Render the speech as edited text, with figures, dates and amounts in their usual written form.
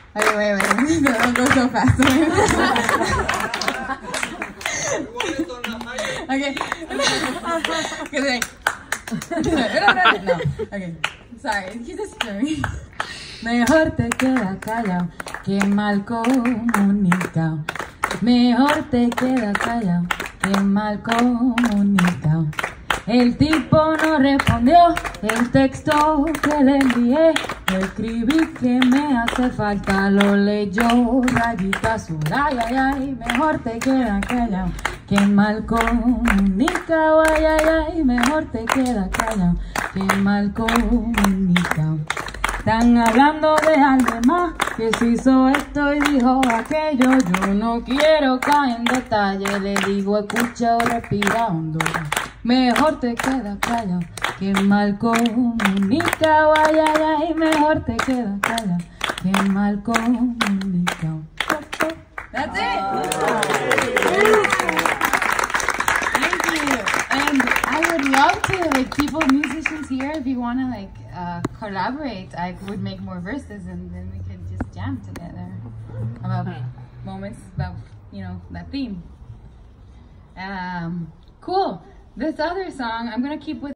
Okay, wait. Don't go so fast. Okay. No. Okay. Sorry. He's just stirring. Mejor te queda callado que mal comunicado. Mejor te queda callado que mal comunicado. El tipo no respondió el texto que le envié. Lo escribí que me hace falta, lo leyó rayita azul. Ay, ay, ay, mejor te queda callado que mal comunicado. Ay, ay, ay, mejor te queda callado que mal comunicado. Están hablando de alguien más que se hizo esto y dijo aquello. Yo no quiero caer en detalle, le digo escucha o respira hondo. Mejor te queda callado que mal comunicado. Ay, ay, ay, mejor te queda callado que mal comunicado. That's it. Thank you. And I would love to, like, people, musicians here, if you want to, like, collaborate, I would make more verses and then we could just jam together about moments, about, you know, that theme. Cool. This other song, I'm going to keep with